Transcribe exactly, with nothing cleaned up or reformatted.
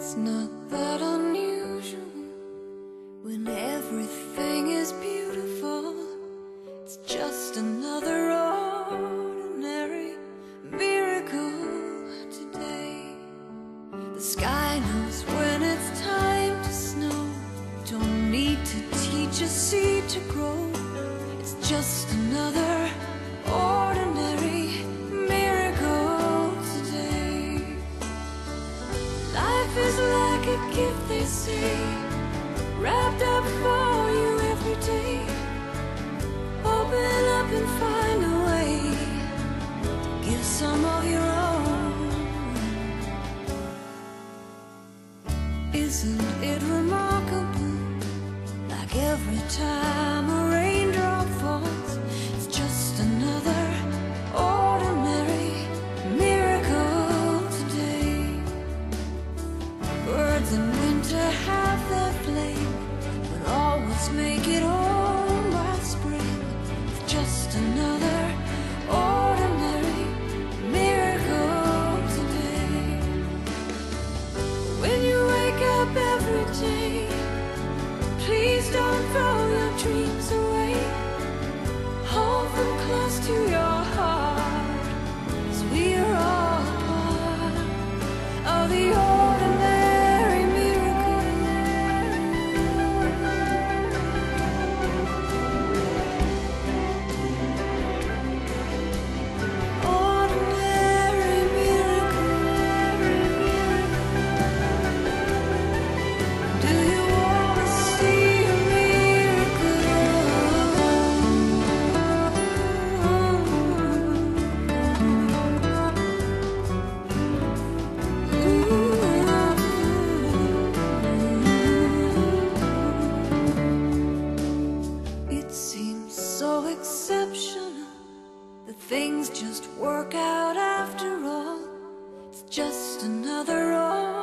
It's not that unusual when everything is beautiful. It's just another ordinary miracle today. The sky knows when it's time to snow. Don't need to teach a seed to grow. It's just another ordinary miracle today. Life is like a gift, they say, wrapped up for you every day. Open up and find a way to give some of your own. Isn't it remarkable? Like every time a raindrop falls, it's just another ordinary miracle today. Birds in winter have their flame, but always make it home by spring. It's just another ordinary miracle today. When you wake up every day, please don't throw your dreams away. Hold them close to your heart, 'cause we are all part of the ordinary miracle. Ordinary miracle. Do you wanna see a It seems so exceptional that things just work out after all. It's just another